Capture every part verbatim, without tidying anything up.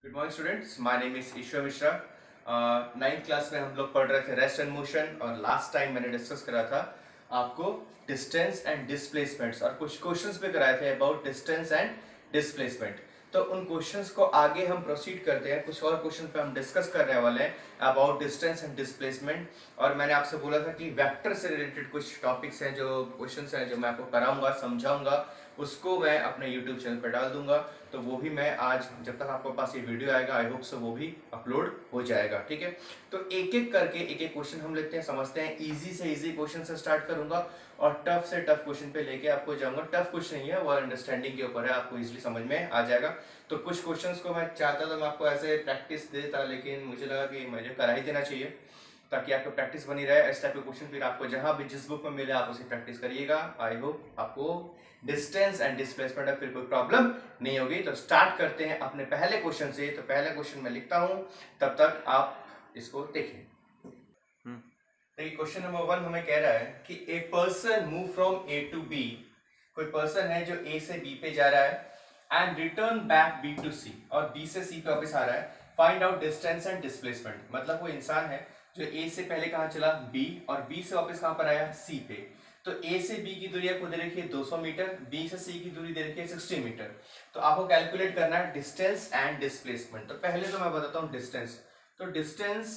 Good morning students, my name is Ishwar Mishra. Ninth class में हम लोग पढ़ रहे थे रेस्ट एंड मोशन, और लास्ट टाइम मैंने डिस्कस करा था आपको डिस्टेंस एंड डिस्प्लेसमेंट्स, और कुछ क्वेश्चंस भी कराए थे अबाउट डिस्टेंस एंड डिस्प्लेसमेंट। तो उन क्वेश्चंस को आगे हम प्रोसीड करते हैं। कुछ और क्वेश्चन पे हम डिस्कस करने वाले हैं अबाउट डिस्टेंस एंड डिस्प्लेसमेंट। और मैंने आपसे बोला था कि वेक्टर से रिलेटेड कुछ टॉपिक्स हैं, जो क्वेश्चंस हैं, जो मैं आपको कराऊंगा, समझाऊंगा, उसको मैं अपने यूट्यूब चैनल पर डाल दूंगा। तो वो भी मैं आज, जब तक आपके पास ये वीडियो आएगा, आई होप सो वो भी अपलोड हो जाएगा। ठीक है, तो एक एक करके एक एक क्वेश्चन हम लेते हैं, समझते हैं। इजी से इजी क्वेश्चन से स्टार्ट करूंगा और टफ से टफ क्वेश्चन पे लेके आपको जाऊंगा। टफ कुछ नहीं है, वो अंडरस्टैंडिंग के ऊपर है, आपको इजीली समझ में आ जाएगा। तो कुछ क्वेश्चंस को मैं चाहता था मैं आपको ऐसे प्रैक्टिस देता, लेकिन मुझे लगा कि मुझे करा ही देना चाहिए ताकि आपको प्रैक्टिस बनी रहे। इस टाइप के क्वेश्चन फिर आपको जहां भी जिस बुक में मिले आप उसे प्रैक्टिस करिएगा। आई होप आपको डिस्टेंस एंड डिस्प्लेसमेंट में फिर कोई प्रॉब्लम नहीं होगी। तो स्टार्ट करते हैं अपने पहले क्वेश्चन से। तो पहला क्वेश्चन मैं लिखता हूं, तब तक आप इसको देखें। देखिए, क्वेश्चन नंबर वन हमें कह रहा है कि a person move from A to B. कोई पर्सन है जो ए से बी पे जा रहा है and return back B to C, और बी से सी पे वापस आ रहा है। Find out distance and displacement. मतलब वो इंसान है जो ए से पहले कहां चला, बी, और बी से वापस कहां पर आया, सी पे। तो ए से बी की दूरी आपको दे रखी है दो सौ मीटर, बी से सी की दूरी दे रखी है साठ मीटर। तो आपको कैलकुलेट करना है डिस्टेंस एंड डिस्प्लेसमेंट। तो पहले तो मैं बताता हूं डिस्टेंस। तो डिस्टेंस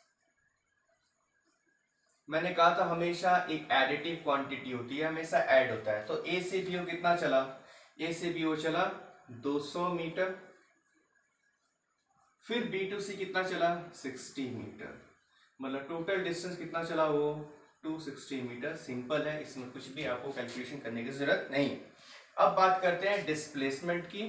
मैंने कहा था हमेशा एक एडिटिव क्वांटिटी होती है, हमेशा ऐड होता है। तो ए से बी वो कितना चला, ए से बी वो चला दो सौ मीटर, फिर बी टू सी कितना चला, साठ मीटर। मतलब टोटल डिस्टेंस कितना चला वो, दो सौ साठ मीटर। सिंपल है, इसमें कुछ भी आपको कैलकुलेशन करने की जरूरत नहीं है। अब बात करते हैं डिस्प्लेसमेंट की।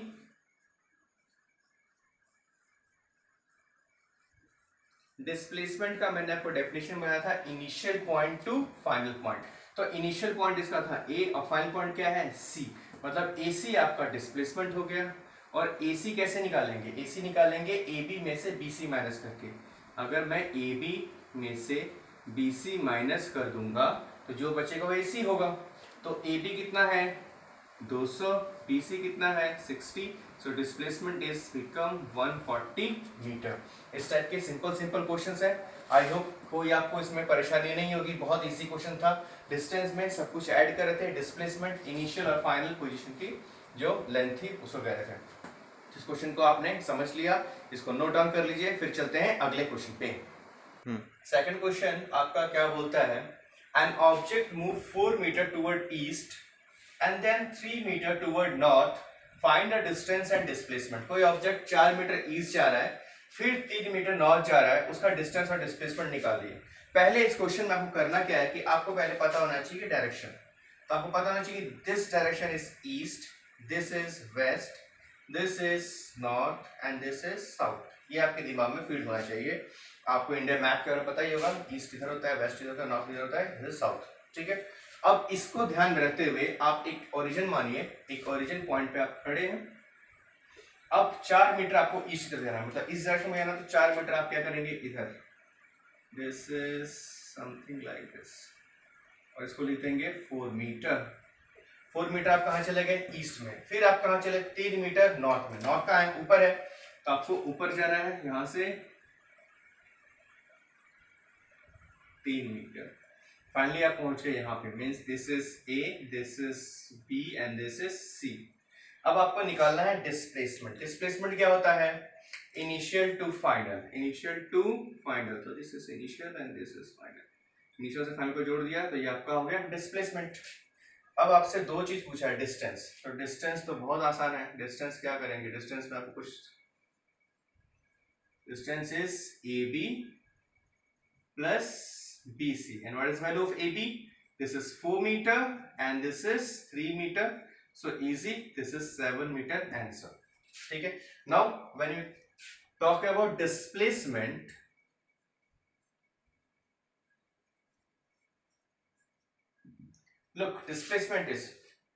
डिस्प्लेसमेंट का मैंने आपको डेफिनेशन बनाया था, initial point to final point. तो इनिशियल पॉइंट इसका था ए और फाइनल पॉइंट क्या है, सी। मतलब ए सी आपका डिस्प्लेसमेंट हो गया। और ए सी कैसे निकालेंगे, ए सी निकालेंगे ए बी में से बी सी माइनस करके। अगर मैं ए बी में से बी सी माइनस कर दूंगा तो जो बचेगा वो ए सी होगा। तो ए बी कितना है दो सौ, बी सी कितना है साठ। सो डिस्प्लेसमेंट इज बिकम एक सौ चालीस मीटर। इस टाइप के सिंपल सिंपल क्वेश्चंस है। आई होप कोई आपको इसमें परेशानी नहीं होगी, बहुत इजी क्वेश्चन था। डिस्टेंस में सब कुछ ऐड कर रहे थे, डिस्प्लेसमेंट, इनिशियल और फाइनल पोजीशन की जो लेंथ थी उसको कह रहे थे। इस क्वेश्चन को आपने समझ लिया, इसको नोट डाउन कर लीजिए। फिर चलते हैं अगले क्वेश्चन पे। सेकंड क्वेश्चन आपका क्या बोलता है, an object move four metre toward east and then three meter toward north, find the distance and displacement। कोई ऑब्जेक्ट चार मीटर ईस्ट जा रहा है, फिर तीन मीटर नॉर्थ जा रहा है, उसका डिस्टेंस और डिस्प्लेसमेंट निकालिए। पहले इस क्वेश्चन में आपको करना क्या है कि आपको पहले पता होना चाहिए कि डायरेक्शन। तो आपको पता होना चाहिए कि this direction is east, this is west, this is north and this is south. ये आपके दिमाग में फीड होना चाहिए। आपको इंडियन मैप के बारे में पता ही होगा, ईस्ट किधर होता है, वेस्ट किधर होता है, नॉर्थ किधर होता है, दिस इज साउथ। ठीक है, अब इसको ध्यान में रखते हुए आप एक ओरिजिन मानिए, एक ओरिजिन पॉइंट पे आप खड़े हैं। अब चार मीटर आपको ईस्ट की तरफ जाना है, मतलब इस डायरेक्शन में जाना, तो चार मीटर आप क्या करेंगे इधर, this is something like this, और इसको लिख देंगे फोर मीटर। फोर मीटर आप कहां चले गए, ईस्ट में। फिर आप कहां चले, तीन मीटर नॉर्थ में। नॉर्थ का है ऊपर है, तो आपको ऊपर जाना है यहां से तीन मीटर। फाइनली आप पहुंचे यहाँ पे, means this is A, this is B and this is C. अब आपको निकालना है डिस्प्लेसमेंट। डिस्प्लेसमेंट क्या होता है, initial to final, initial to final. तो this is initial and this is final. Initial से फाइनल को जोड़ दिया तो ये आपका हो गया डिस्प्लेसमेंट। अब आपसे दो चीज पूछा है, डिस्टेंस। तो डिस्टेंस तो बहुत आसान है। डिस्टेंस क्या करेंगे, डिस्टेंस में आपको कुछ, distance is A B plus B C, and what is value of A B? This is four meter and this is three meter, so easy, this is seven meter answer. ठीक है, now when you talk about displacement, look, displacement is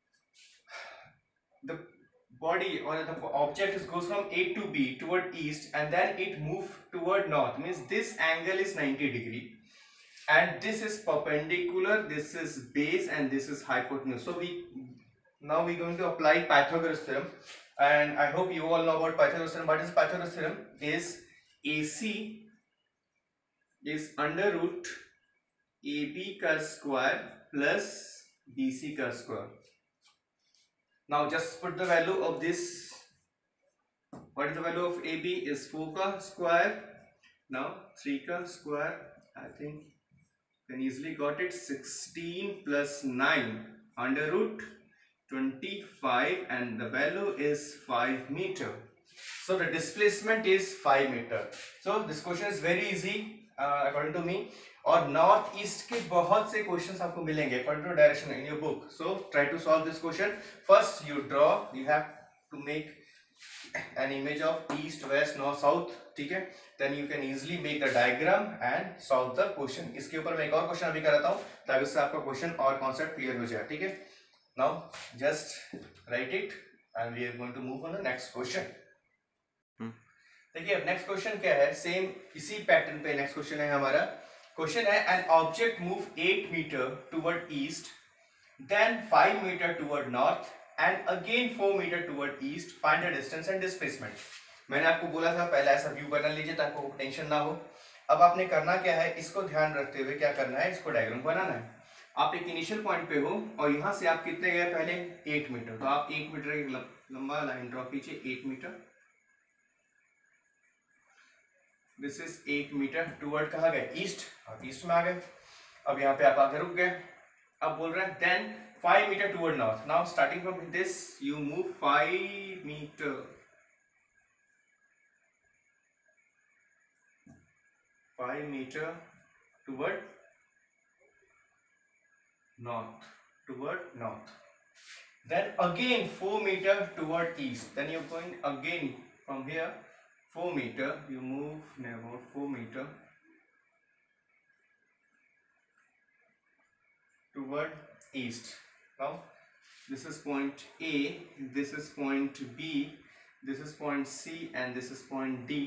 the body or the object goes from A to B toward east and then it move toward north, means this angle is ninety degree and this is perpendicular, this is base and this is hypotenuse. So we now we going to apply Pythagoras theorem. and I hope you all know about Pythagoras theorem. What is Pythagoras theorem? Is A C is under root A B का square plus B C का square. Now just put the value of this. What is the value of A B? Is four का square. Now three का square. I think can easily got it. sixteen plus nine under root twenty-five, and the value is five meter. So the displacement is five meter. So this question is very easy uh, according to me. और north east के बहुत से questions आपको मिलेंगे according to direction in your book. So try to solve this question. First you draw, you have to make an image of east, west, north, south. ठीक है, then you can easily make the diagram and solve the question. इसके ऊपर मैं एक और question अभी कराता हूँ ताकि उससे आपका क्वेश्चन और कॉन्सेप्ट क्लियर हो जाए. ठीक है, now just write it and we are going to move on the next question. देखिए अब नेक्स्ट क्वेश्चन क्या है, सेम इसी पैटर्न पे नेक्स्ट क्वेश्चन है हमारा. क्वेश्चन है an object move eight metre toward east, then five metre toward north and again four metre toward east. Find the distance and displacement. मैंने आपको बोला था पहले ऐसा व्यू बना लीजिए ताकि आपको टेंशन ना हो. अब आपने करना क्या है, इसको ध्यान रखते हुए क्या करना है, इसको डायग्राम बनाना है. आप एक इनिशियल पॉइंट पे हो और यहाँ से आप कितने गए पहले, एट मीटर. तो आप एक मीटर की लंबा लाइन ड्रॉ कीजिए, eight metre. This is eight metre toward कहाँ गए, ईस्ट. आप ईस्ट में आ गए. अब यहाँ पे आप आगे रुक गए. अब बोल रहे हैं then five metre toward north. Now starting from this you move five metre, five metre toward north, toward north. Then again four meter toward east. Then you're going again from here four meter. You move near about four meter toward east. Now this is point A, this is point B, this is point C, and this is point D.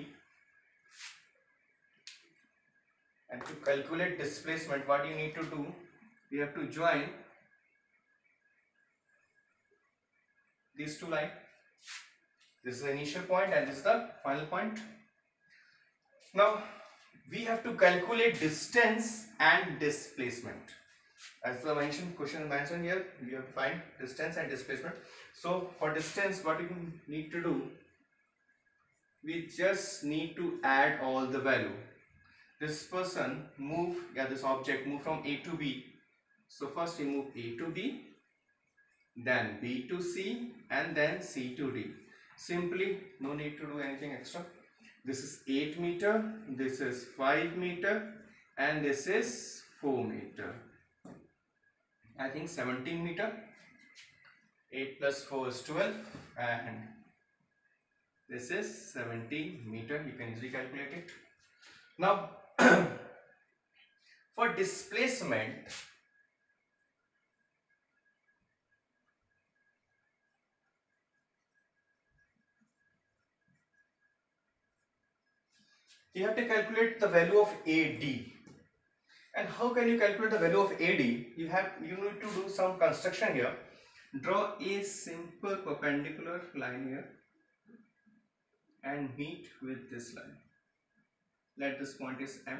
And to calculate displacement, what you need to do, we have to join these two lines. This is the initial point and this is the final point. Now we have to calculate distance and displacement. As the mentioned question mentioned here, we have to find distance and displacement. So for distance, what you need to do, we just need to add all the value. This person move, yeah, this object move from A to B. So first we move A to B, then B to C, and then C to D. Simply, no need to do anything extra. This is eight meter, this is five meter, and this is four meter. I think seventeen meter. eight plus four is twelve, and this is seventeen meter. You can easily calculate it. Now, for displacement, you have to calculate the value of A D. And how can you calculate the value of A D? You have you need to do some construction here. Draw a simple perpendicular line here and meet with this line. Let this point is M.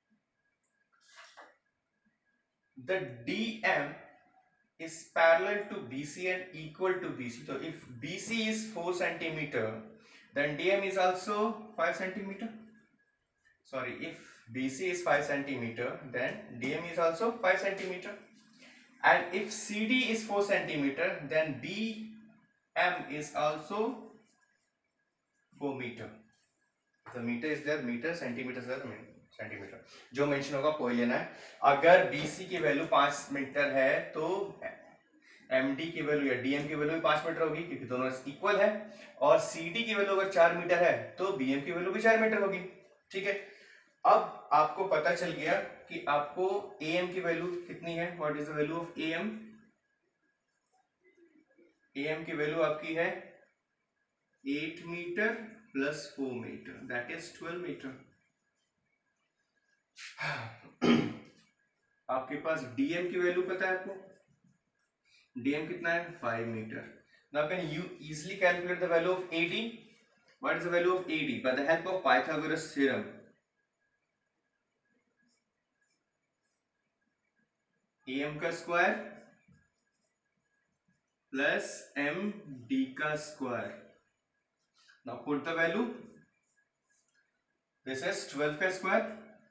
The D M is parallel to B C and equal to B C. So if B C is four centimeter, then D M is also five centimeter. Sorry, if B C is five centimeter, then D M is also five centimeter. And if C D is four centimeter, then B M is also four meter. The meter is there, meter, centimeter is there, centimeter. जो mention होगा वो लेना है. अगर B C की value पाँच metre है तो M D की वैल्यू या D M की वैल्यू भी पाँच मीटर होगी क्योंकि दोनों इक्वल है. और C D की वैल्यू अगर चार मीटर है तो B M की वैल्यू भी चार मीटर होगी. ठीक है, अब आपको पता चल गया कि आपको A M की वैल्यू कितनी है. What is the value of A M? A M की वैल्यू आपकी है eight metre plus four metre, that is twelve metre. आपके पास D M की वैल्यू पता है आपको. D M कितना है, five metre. Now can you easily calculate the value of A D? What is the value of A D? By the help of Pythagoras theorem. A M का square plus M D का square. Now put the value. This is twelve का square.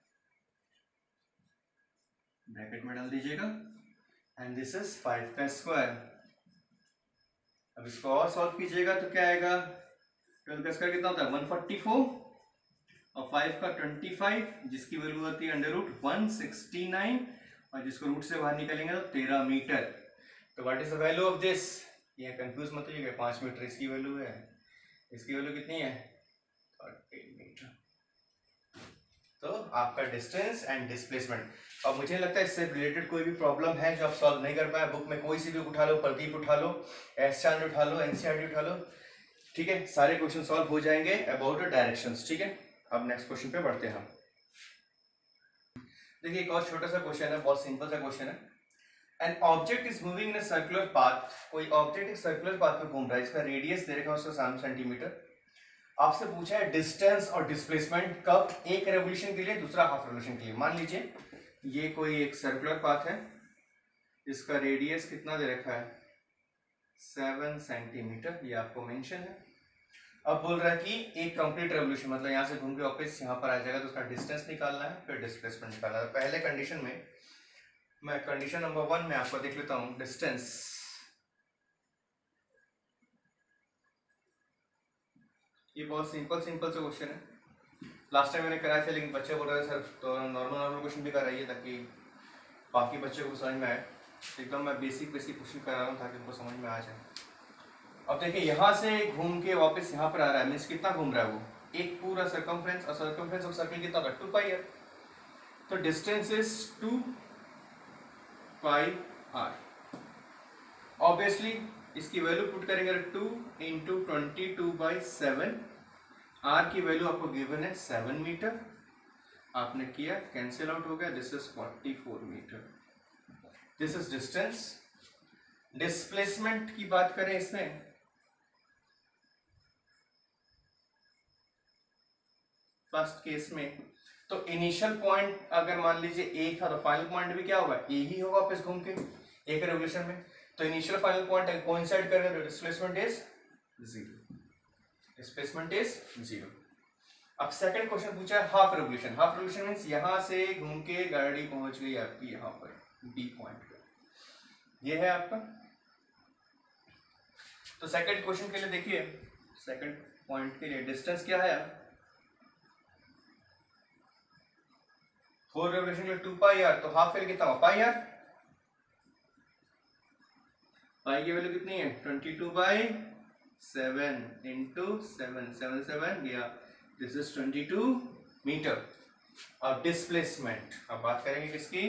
Bracket में डाल दीजिएगा. And this is five का square. अब इसको और सॉल्व कीजिएगा तो क्या आएगा? ट्वेल्व का स्क्वायर कितना होता है? वन फोर्टी फोर और फाइव का ट्वेंटी फाइव, जिसकी वैल्यू होती है under root one sixty nine, और जिसको रूट से बाहर निकालेंगे तो तेरह मीटर. तो what is the value of this? ये कंफ्यूज मत होइएगा. पांच मीटर इसकी वैल्यू है, इसकी वैल्यू कितनी है? Thirty metre. तो आपका डिस्टेंस एंड डिस्प्लेसमेंट. अब मुझे लगता है इससे रिलेटेड कोई भी प्रॉब्लम है जो आप सॉल्व नहीं कर पाए, बुक में कोई सी भी उठा लो, प्रदीप उठा लो, एस चांद उठा लो, एनसीईआरटी उठा लो, ठीक है, सारे क्वेश्चन सॉल्व हो जाएंगे अबाउट डायरेक्शंस. ठीक है, अब नेक्स्ट क्वेश्चन पे बढ़ते हैं हम. देखिए एक और छोटा सा क्वेश्चन है, बहुत सिंपल सा क्वेश्चन है. An object is moving in a circular path. कोई ऑब्जेक्ट एक सर्कुलर पाथ पे घूम रहा है, इसका रेडियस दे रखा है उसका सात सेंटीमीटर. आपसे पूछा है डिस्टेंस और डिस्प्लेसमेंट कब, एक रेवोल्यूशन के लिए, दूसरा हाफ रेवोल्यूशन के लिए. मान लीजिए ये कोई एक सर्कुलर पाथ है, इसका रेडियस कितना दे रखा है? सेवन सेंटीमीटर, ये आपको मेंशन है. अब बोल रहा है कि एक कंप्लीट रेवोल्यूशन, मतलब यहाँ से घूम के वापस यहाँ पर आ जाएगा, तो उसका डिस्टेंस निकालना है, फिर डिस्प्लेसमेंट निकालना है. पहले कंडीशन में मैं कंडीशन नंबर वन में आपको देख लेता हूँ. डिस्टेंस, ये बहुत सिंपल सिंपल से क्वेश्चन है. लास्ट टाइम मैंने कराया था, लेकिन बच्चे बोल रहे थे सर तो नॉर्मल नॉर्मल क्वेश्चन भी कराइए ताकि बाकी बच्चों को समझ में आए. एकदम मैं बेसिक बेसिक क्वेश्चन करा रहा हूँ ताकि उनको समझ में आ जाए. अब देखिए यहाँ से घूम के वापस यहाँ पर आ रहा है, मीन्स कितना घूम रहा है वो? एक पूरा सर्कमफ्रेंस, और सर्कमफ्रेंस ऑफ सर्कल कितना होगा? Two pi R. तो distance is two pi R. Obviously इसकी वैल्यू पुट करेंगे two into twenty two by seven. R की वैल्यू आपको गिवन है सेवन मीटर. आपने किया, कैंसिल आउट हो गया. This is forty four metre. This is distance. Displacement की बात करें इसमें, फर्स्ट केस में, तो इनिशियल पॉइंट अगर मान लीजिए ए था, तो फाइनल पॉइंट भी क्या होगा? ए ही होगा वापस घूम के एक रेवोल्यूशन में. तो इनिशियल फाइनल पॉइंट कोइंसाइड करेंगे तो displacement is zero. Displacement is zero. अब सेकंड क्वेश्चन पूछा है half revolution. Half revolution means यहां से घूम के गाड़ी पहुंच गई आपकी यहां पर बी पॉइंट पे. ये है आपका. तो सेकंड क्वेश्चन के लिए देखिए, सेकंड पॉइंट के लिए डिस्टेंस क्या है? फोर रेवोल्यूशन के लिए टू पाई आर, तो हाफ के लिए कितना होगा? पाई आर. पाई की वैल्यू कितनी है? Twenty two by seven into seven, seven seven गया. This is twenty two metre. अब डिस्प्लेसमेंट, अब बात करेंगे किसकी?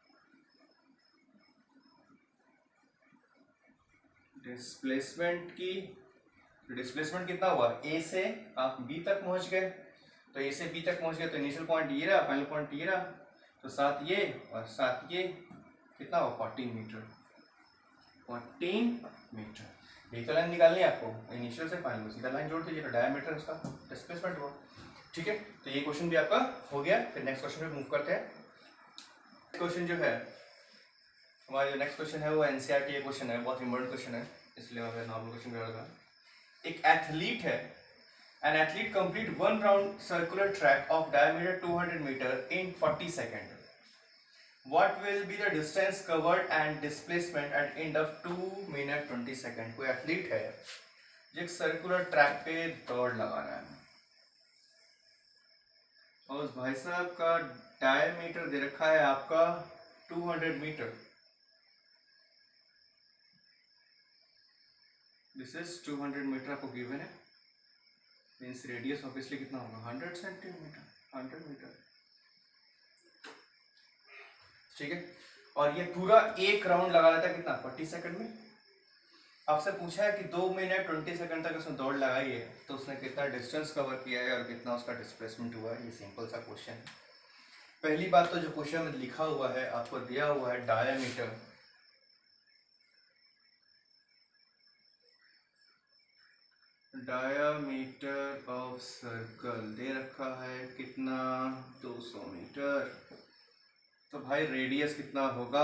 डिस्प्लेसमेंट की. डिस्प्लेसमेंट कितना हुआ? ए से आप बी तक पहुंच गए, तो ए से बी तक पहुंच गए तो इनिशियल पॉइंट ये रहा, फाइनल पॉइंट ये रहा, तो साथ ये और साथ ये कितना हुआ? Fourteen metre. Fourteen metre. एक तो लाइन निकालनी है आपको, इनिशियल से फाइनल में सीधा लाइन जोड़ दीजिए, तो डायमीटर उसका डिस्प्लेसमेंट हुआ. ठीक है, तो ये क्वेश्चन भी आपका हो गया. फिर नेक्स्ट क्वेश्चन पे मूव करते हैं. क्वेश्चन जो है हमारा, जो नेक्स्ट क्वेश्चन है वो एनसीईआरटी क्वेश्चन है, बहुत इंपॉर्टेंट क्वेश्चन है, इसलिए मैं नॉर्मल क्वेश्चन कर रहा था. एक एथलीट है, an athlete complete one round circular track of diameter two hundred metre in forty second. What will be the distance covered and displacement at end of two minute twenty second. कोई athlete है जो एक circular track पे दौड़ लगा रहा है, और उस भाई साहब का डायमीटर दे रखा है आपका two hundred metre. This is two hundred metre आपको गिवन है. मींस रेडियस ऑब्वियसली कितना होगा? Hundred centimetre, hundred metre. ठीक है, और ये पूरा एक राउंड लगा रहा था कितना? फोर्टी सेकंड में. आपसे पूछा है कि दो मिनट ट्वेंटी सेकंड तक उसने दौड़ लगाई है, तो उसने कितना डिस्टेंस कवर किया है और कितना उसका डिस्प्लेसमेंट हुआ है. ये सिंपल सा क्वेश्चन है. पहली बात तो जो क्वेश्चन में लिखा हुआ है, आपको दिया हुआ है डायमीटर. डायामीटर ऑफ सर्कल दे रखा है कितना, दो सौ मीटर। तो भाई रेडियस कितना होगा,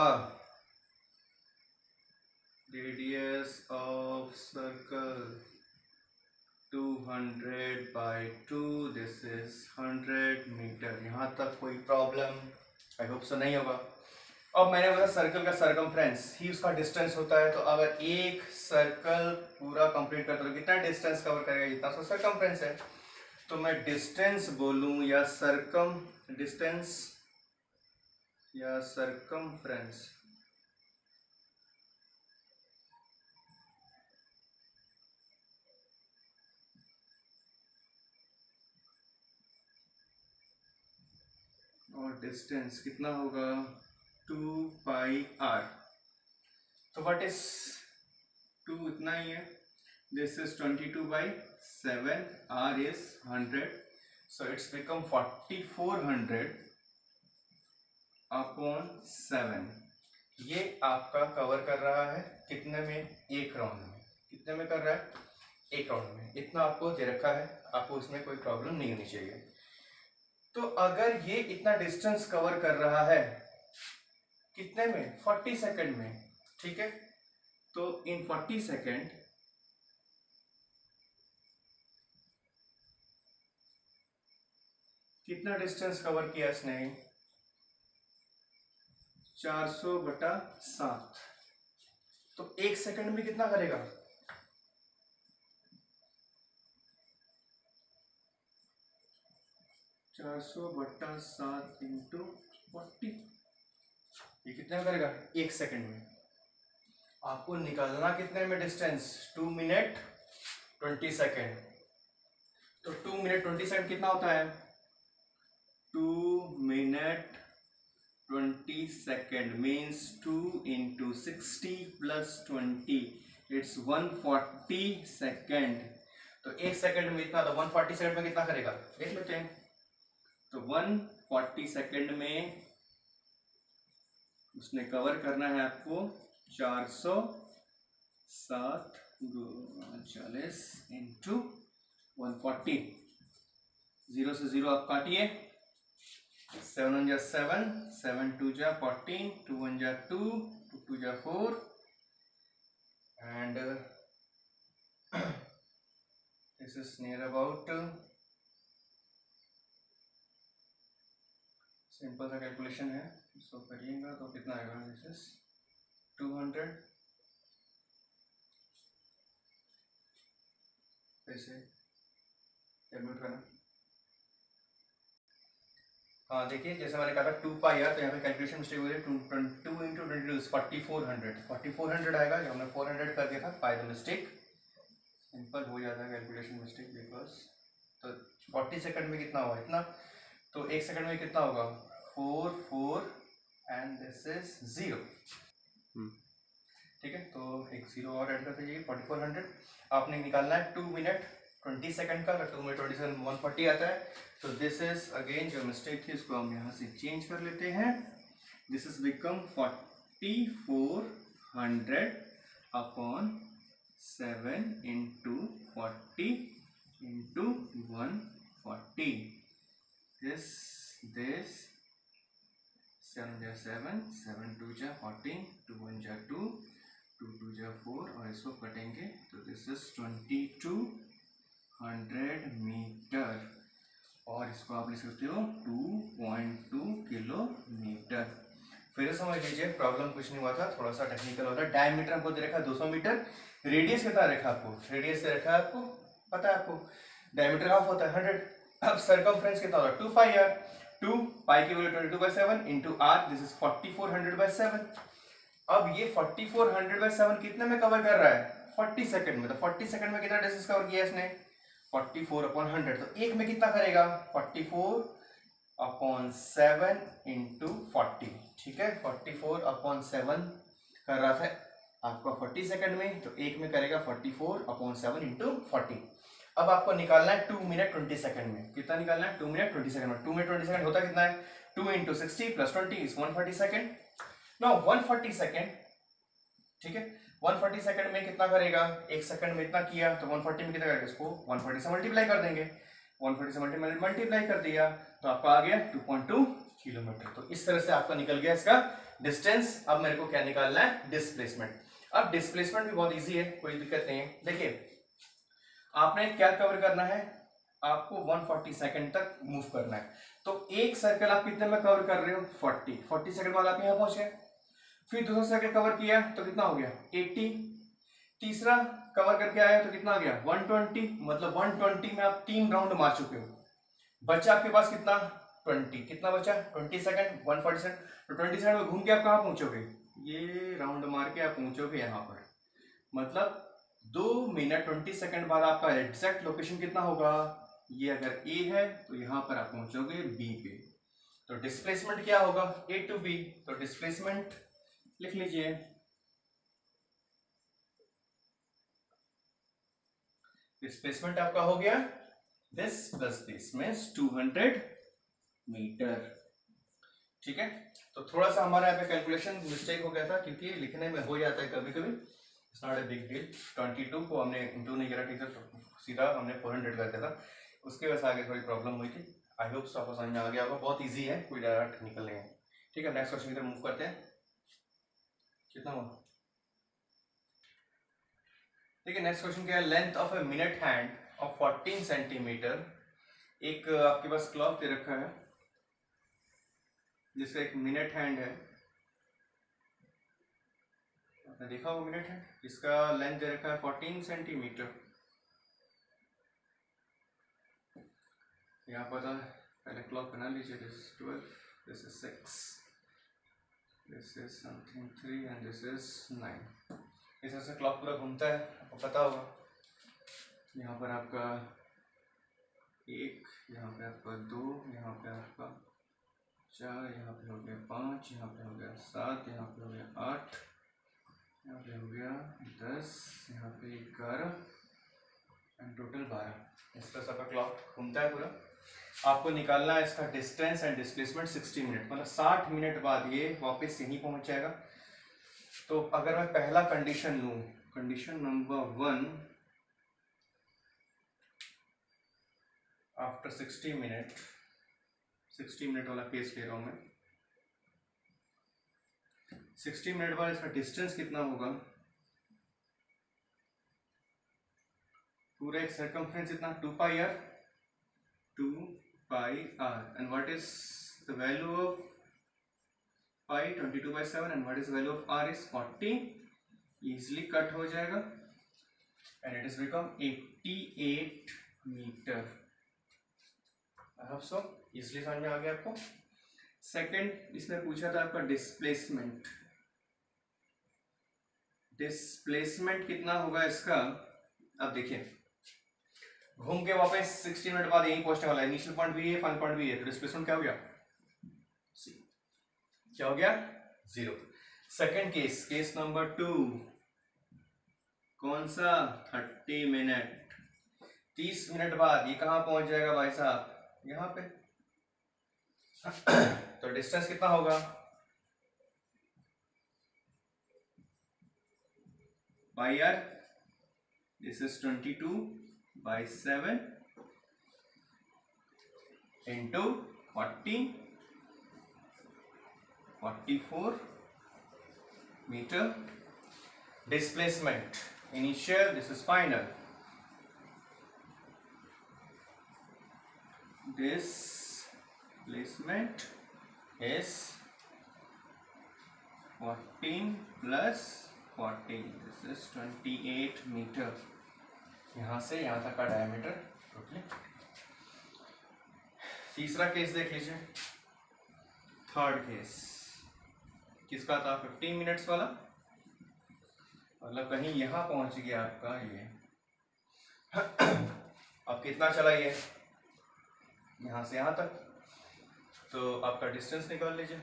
radius of circle two hundred by two, this is hundred metre. यहाँ तक कोई प्रॉब्लम आई होप सो नहीं होगा। अब मैंने बोला सर्कल का सरकमफ्रेंस ही उसका डिस्टेंस होता है, तो अगर एक सर्कल पूरा कंप्लीट करता है तो कितना डिस्टेंस कवर करेगा, जितना उसका सरकमफ्रेंस है। तो मैं डिस्टेंस बोलूं या सरकम डिस्टेंस या सरकमफ्रेंस, और डिस्टेंस कितना होगा टू पाई आर। तो व्हाट इज टू, इतना ही है, this is twenty two by seven, R is hundred, so it's become forty four hundred upon seven. ये आपका कवर कर रहा है कितने में, एक राउंड में। कितने में कर रहा है, एक राउंड में। इतना आपको दे रखा है, आपको इसमें कोई प्रॉब्लम नहीं होनी चाहिए। तो अगर ये इतना डिस्टेंस कवर कर रहा है कितने में, फोर्टी सेकंड में, ठीक है। तो इन फोर्टी सेकंड कितना डिस्टेंस कवर किया इसने, चार सौ बटा सात। तो एक सेकंड में कितना करेगा, चार सौ बट्टा सात इंटू फोर्टी, ये कितना करेगा, एक सेकंड में। आपको निकालना कितने में distance, two minute twenty second. तो टू मिनट ट्वेंटी सेकेंड कितना होता है, two minute twenty second means two into sixty plus twenty, it's one forty second. तो एक सेकंड में इतना, तो वन फोर्टी सेकंड में कितना करेगा देख लेते हैं। तो वन फोर्टी सेकंड में उसने कवर करना है आपको चार सौ सात चालीस इंटू वन फोर्टी, जीरो से जीरो आप काटिए, सेवन वन जा सेवन, सेवन टू जा फोर्टीन, टू वन जा टू, टू टू जा four, and this is near about, simple सा कैलकुलेशन है, इसको करिएगा तो कितना आएगा, दिस इज टू हंड्रेड। कैसे कैलकुलेट करना, हाँ देखिए जैसे मैंने कहा था टू पाई आर, तो यहाँ पे कैलकुलेशन मिस्टेक हो गई, two two into twenty two forty four hundred, forty four hundred आएगा, जो हमने फोर हंड्रेड कर दिया था बाय द मिस्टेक। सिंपल हो जाता है कैलकुलेशन मिस्टेक बिकॉज। तो फोर्टी सेकंड में कितना होगा इतना, तो एक सेकंड में कितना होगा, four four and this is zero, ठीक है। तो एक जीरो और ऐड करते जाइए, फोर्टी फोर हंड्रेड आपने निकालना है टू मिनट ट्वेंटी सेकंड का, अगर two minute twenty second one forty आता है, तो दिस इज अगेन जो मिस्टेक थी इसको हम यहाँ से चेंज कर लेते हैं, this is become forty four hundred upon seven into forty into one forty, this this seven जा सेवन, सेवन टू जा फोर्टीन, टू वन जा टू, टू टू जा फोर, और इसको कटेंगे तो this is twenty two hundred metre, और इसको आप लिख सकते हो टू पॉइंट टू किलोमीटर। फिर समझ लीजिए प्रॉब्लम कुछ नहीं हुआ था, थोड़ा सा टेक्निकल होता है। डायमीटर हमको दे रखा है दो सौ मीटर, रेडियस कितना रखा आपको, रेडियस से रखा है आपको पता है, आपको डायमीटर हाफ होता है हंड्रेड। अब सरकमफ्रेंस कितना होता है, two pi R, two pi की value twenty two by seven into R, this is forty four hundred by seven. अब ये forty four hundred by seven कितने में कवर कर रहा है, फोर्टी सेकंड में। तो फोर्टी सेकंड में कितना डिस्टेंस कवर किया इसने, फोर्टी फोर अपॉन हंड्रेड, तो एक में कितना करेगा, forty four upon seven into forty, ठीक है। फोर्टी फोर अपॉन सेवन कर रहा था आपका फोर्टी सेकंड में, तो एक में करेगा forty four upon seven into forty. अब आपको निकालना है टू मिनट ट्वेंटी सेकंड में, कितना निकालना है, टू मिनट ट्वेंटी सेकंड में। टू मिनट ट्वेंटी सेकंड होता कितना है, two into sixty plus twenty is one forty second. Now one forty second, ठीक है। वन फोर्टी सेकंड में कितना करेगा, एक सेकंड में इतना किया तो वन फोर्टी में कितना करेगा, इसको वन फोर्टी से मल्टीप्लाई कर देंगे, वन फोर्टी से मल्टीप्लाई कर दिया तो आपका आ गया टू पॉइंट टू किलोमीटर। तो इस तरह से आपका निकल गया इसका डिस्टेंस। अब मेरे को क्या निकालना है, डिस्प्लेसमेंट। अब डिस्प्लेसमेंट भी बहुत इजी है, कोई दिक्कत नहीं है। देखिए आपने क्या कवर करना है, आपको वन फोर्टी सेकंड तक मूव करना है। तो एक सर्कल आप कितने में कवर कर रहे हो, फोर्टी, फोर्टी सेकंड बाद आप यहाँ पहुंचे। फिर दूसरा सर्कल कवर किया तो कितना हो गया, एटी। तीसरा कवर करके आया तो कितना आ गया, वन ट्वेंटी। मतलब वन ट्वेंटी में आप तीन राउंड मार चुके हो। बचा आपके पास कितना, ट्वेंटी। कितना बचा, twenty second, one forty second. तो ट्वेंटी सेकंड में घूम के आप कहाँ पहुंचोगे, ये राउंड मार के आप पहुंचोगे यहाँ पर। मतलब दो मिनट ट्वेंटी सेकंड बाद आपका एग्जैक्ट लोकेशन कितना होगा, ये अगर ए है तो यहाँ पर आप पहुंचोगे बी पे। तो डिस्प्लेसमेंट क्या होगा, ए टू बी। तो डिस्प्लेसमेंट लिख लीजिए, डिस्प्लेसमेंट आपका हो गया this plus this means two hundred metre. ठीक है, तो थोड़ा सा हमारा यहाँ पे कैलकुलेशन मिस्टेक हो गया था, क्योंकि लिखने में हो जाता है कभी कभी, it's not a big deal. Twenty two को हमने इंटू नहीं करा, टीचर सीधा हमने फोर हंड्रेड कर दिया था, उसके वजह से आगे थोड़ी प्रॉब्लम हुई थी। आई होप आपको समझ में आ गया होगा, बहुत ईजी है, कोई ज़्यादा टेक्निकल नहीं है। ठीक है, नेक्स्ट क्वेश्चन की तरफ मूव करते हैं। कितना हुआ, ठीक है। नेक्स्ट क्वेश्चन क्या है, length of a minute hand of fourteen centimetre. एक आपके पास क्लॉक दे रखा है जिसका एक मिनट हैंड है, आपने देखा वो मिनट हैंड, इसका लेंथ दे रखा है फोर्टीन सेंटीमीटर। यहाँ पर पहले क्लॉक बना लीजिए, this twelve, this is six, this is something three and this is nine. इस तरह से क्लॉक पूरा घूमता है, आपको पता होगा। यहाँ पर आपका एक, यहाँ पे आपका दो, यहाँ पे आपका चार, यहाँ पे हो गया पाँच, यहाँ पे हो गया सात, यहाँ पे हो गया आठ, यहाँ पे हो गया दस, यहाँ पे ग्यारह एंड टोटल बारह। इस तरह से आपका क्लॉक घूमता है पूरा। आपको निकालना है इसका distance and displacement sixty minute, मतलब साठ मिनट बाद ये वापस यहीं पहुंच जाएगा। तो अगर मैं पहला कंडीशन लूं, condition number one, after sixty minute, sixty minute वाला केस ले रहा हूं मैं। सिक्सटी मिनट बाद इसका डिस्टेंस कितना होगा, पूरा एक सर्कमफ्रेंस इतना, two pi R, two pi R. And what is the value of pi, twenty two by seven, and what is value of R is forty. Easily cut हो जाएगा and it is become eighty eight metre. I hope so easily समझ में आ गया आपको। Second इसने पूछा था आपका डिस्प्लेसमेंट, डिस्प्लेसमेंट कितना होगा इसका। अब देखिए घूम के वापस सिक्सटी मिनट बाद यही पहुंचने वाला है, इनिशियल पॉइंट भी है, फाइनल पॉइंट भी है, तो डिस्प्लेसमेंट क्या हो गया, सी, क्या हो गया, zero. Second case, case number two, कौन सा, थर्टी मिनट, तीस मिनट बाद ये कहां पहुंच जाएगा भाई साहब, यहां पे। तो डिस्टेंस कितना होगा, by R, this is twenty two by seven into forty, forty four metre. Displacement initial, this is final. Displacement is fourteen plus fourteen, this is twenty-eight metre. यहाँ से यहाँ तक का डायमीटर टोटली। तीसरा केस देख लीजिए, थर्ड केस किसका था, फिफ्टीन मिनट्स वाला, मतलब कहीं यहाँ पहुंच गया आपका ये। अब कितना चला ये, यहाँ से यहाँ तक, तो आपका डिस्टेंस निकाल लीजिए।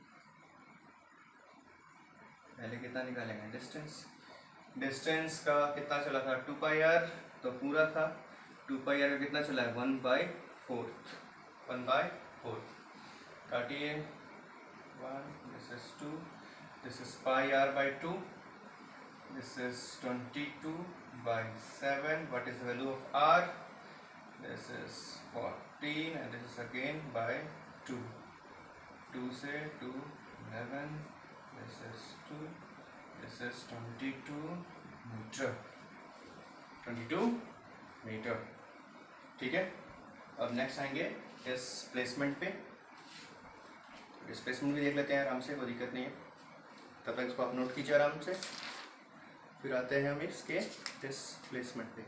पहले कितना निकालेंगे डिस्टेंस, डिस्टेंस का कितना चला था, टू पाई आर, तो पूरा था टू पाई आर का कितना चला है, one by fourth, one by fourth, काटिए, one, this is two, this is pi R by two, This is twenty-two by seven. What is the value of R? This is fourteen and this is again by two. two से two, eleven. This is two. This is twenty-two metre. twenty-two metre. ठीक है. अब next आएंगे displacement पे. Displacement भी देख लेते हैं आराम से, कोई दिक्कत नहीं है. तब तक इसको आप नोट कीजिए आराम से. फिर आते हैं हम इसके डिस्प्लेसमेंट पे.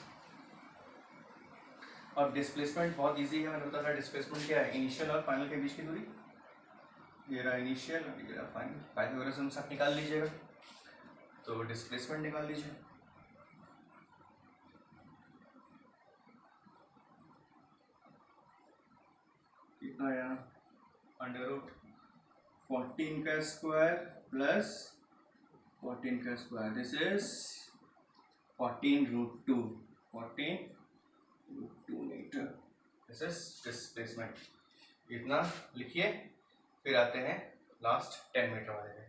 और डिस्प्लेसमेंट बहुत इजी है. मैंने बताया डिस्प्लेसमेंट क्या है, इनिशियल और फाइनल के बीच की दूरी. ये रहा इनिशियल और ये रहा फाइनल. पाइथागोरस सब निकाल लीजिएगा. तो डिस्प्लेसमेंट निकाल लीजिए. कितना आया, अंडर रूट फोर्टीन का स्क्वायर प्लस फोर्टीन का square. This is fourteen root two. Fourteen root two metre. This is displacement. इतना लिखिए. फिर आते हैं लास्ट टेन मीटर वाले में.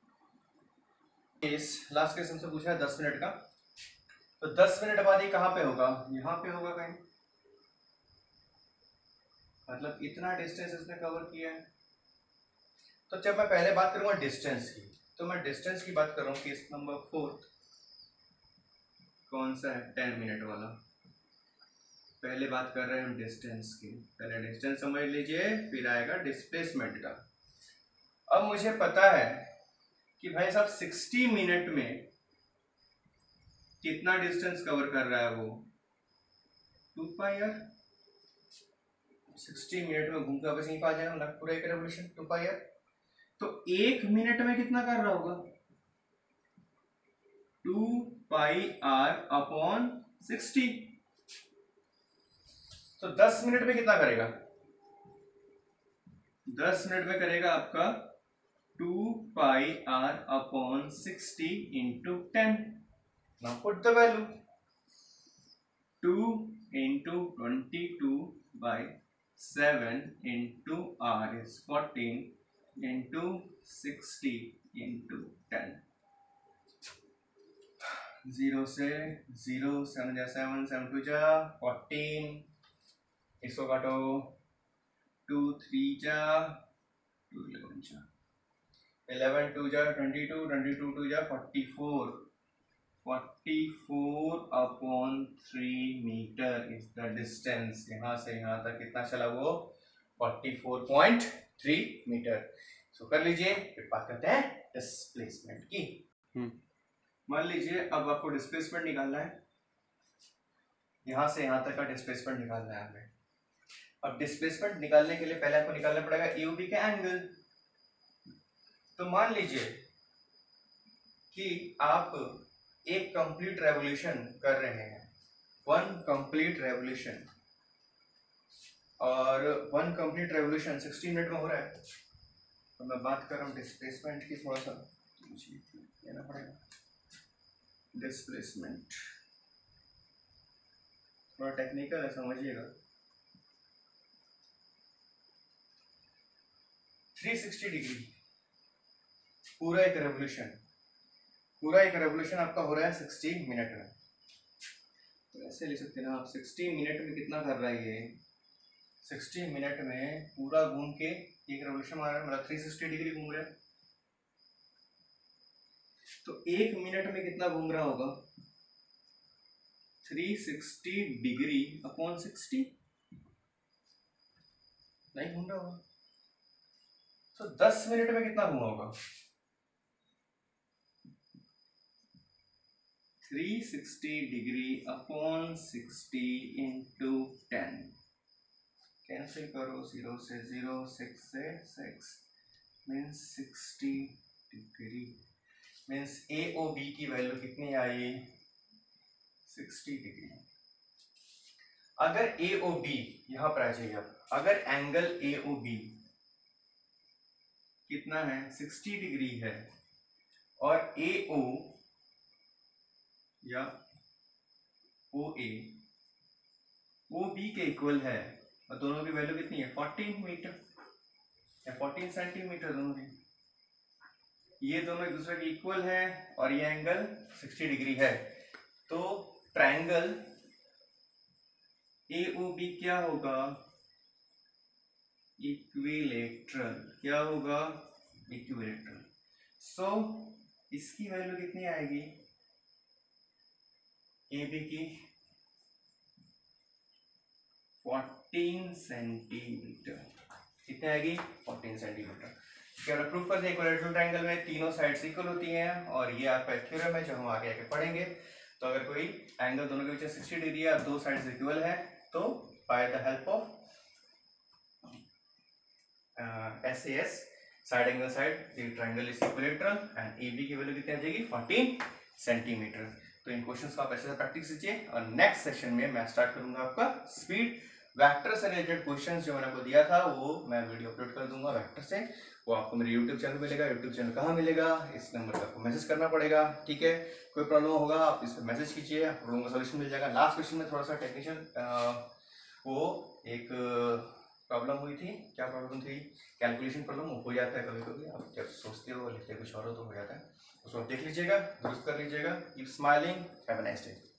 केस लास्ट केस हमसे पूछा है दस मिनट का. तो दस मिनट बाद ये कहाँ पे होगा, यहाँ पे होगा कहीं. मतलब इतना डिस्टेंस इसने कवर किया है. तो जब मैं पहले बात करूंगा डिस्टेंस की, तो मैं डिस्टेंस की बात कर रहा हूँ केस नंबर फोर्थ. कौन सा है, टेन मिनट वाला. पहले बात कर रहे हैं हम डिस्टेंस की. पहले डिस्टेंस समझ लीजिए, फिर आएगा डिस्प्लेसमेंट का. अब मुझे पता है कि भाई साहब सिक्सटी मिनट में कितना डिस्टेंस कवर कर रहा है वो, two pi R. Sixty minute में घूम के वापस यहीं पे आ जाएगा पूरा एक रेवोल्यूशन, टू पाई आर. तो एक मिनट में कितना कर रहा होगा, two pi are upon sixty. तो दस मिनट में कितना करेगा, दस मिनट में करेगा आपका two pi are upon sixty into ten. Now put the value. Two into twenty two by seven into r is fourteen into sixty into ten. Zero से जीरो, सेवन जा सेवन, सेवन टू जा fourteen. इसको काटो, two three जा two, eleven जा eleven, two जा twenty two, twenty two two जा forty four. Forty four upon three metre is the distance. यहाँ से यहाँ तक कितना चला वो, forty four point three metre. सो कर लीजिए. फिर बात करते हैं डिस्प्लेसमेंट की. मान लीजिए अब आपको डिस्प्लेसमेंट निकालना है. यहाँ से यहाँ तक का डिस्प्लेसमेंट निकालना है हमें. अब डिस्प्लेसमेंट निकालने के लिए पहले आपको निकालना पड़ेगा ए और बी का एंगल. तो मान लीजिए कि आप एक कंप्लीट रेवोल्यूशन कर रहे हैं, वन कंप्लीट रेवोल्यूशन, और one complete revolution sixty minute में हो रहा है. तो मैं बात कर रहा हूँ डिस्प्लेसमेंट की. थोड़ा सा मुझे लेना पड़ेगा डिस्प्लेसमेंट. थोड़ा टेक्निकल है, समझिएगा. थ्री सिक्सटी डिग्री पूरा एक रेवोल्यूशन, पूरा एक रेवोल्यूशन आपका हो रहा है सिक्सटी मिनट में. तो ऐसे ले सकते हैं ना आप, सिक्सटी मिनट में कितना कर रहा है ये, सिक्सटी मिनट में पूरा घूम के एक रेवोल्यूशन आ रहा है, मतलब थ्री सिक्सटी डिग्री घूम रहा है. तो एक मिनट में कितना घूम रहा होगा, three sixty degree upon sixty. नहीं घूम रहा होगा. तो दस मिनट में कितना घूमा होगा, three sixty degree upon sixty into ten. Cancel करो, जीरो से जीरो, सिक्स से six, means sixty degree. Means A O B की वैल्यू कितनी आई, सिक्सटी डिग्री. अगर ए ओ बी यहां पर आ जाइए आप, अगर एंगल ए ओ बी कितना है, सिक्सटी डिग्री है, और ए ओ या ओ ए ओ बी के इक्वल है, और दोनों की वैल्यू कितनी है, फोर्टीन मीटर या फोर्टीन सेंटीमीटर दोनों की. ये दोनों एक दूसरे के इक्वल है और ये एंगल साठ डिग्री है, तो ट्रायंगल ए ओ बी क्या होगा, इक्विलेटरल। क्या होगा, इक्विलेटरल। सो इसकी वैल्यू कितनी आएगी, ए बी की चौदह सेंटीमीटर। कितनी आएगी, चौदह सेंटीमीटर। क्या प्रूफ करते हैं इक्विलेटरल ट्रायंगल में तीनों साइड्स इक्वल होती हैं, और ये आपका थ्योरम है जो हम आगे आके पढ़ेंगे। तो अगर कोई एंगल दोनों के बीच साठ डिग्री है, दो साइड्स इक्वल है, तो by the help of S A S, side angle side, the triangle is equilateral and A B की वैल्यू कितनी आ जाएगी, चौदह सेंटीमीटर। तो इन क्वेश्चंस को आप अच्छे से प्रैक्टिस कीजिए, और नेक्स्ट सेशन में मैं स्टार्ट करूंगा आपका स्पीड वेक्टर से रिलेटेड क्वेश्चंस जो मैंने आपको दिया था, वो मैं वीडियो अपलोड कर दूंगा वेक्टर से। वो आपको मेरे यूट्यूब चैनल मिलेगा। यूट्यूब चैनल कहाँ मिलेगा, इस नंबर पर आपको मैसेज करना पड़ेगा, ठीक है। कोई प्रॉब्लम होगा आप इस पर मैसेज कीजिए, प्रॉब्लम का सॉल्यूशन मिल जाएगा। लास्ट क्वेश्चन में थोड़ा सा टेक्निशियन वो एक प्रॉब्लम हुई थी, क्या प्रॉब्लम थी, कैलकुलेशन प्रॉब्लम हो जाता है कभी कभी, आप जब सोचते हो लिखते कुछ और हो तो हो जाता है, उसको देख लीजिएगा, दुरुस्त कर लीजिएगा। Keep smiling, have a nice day.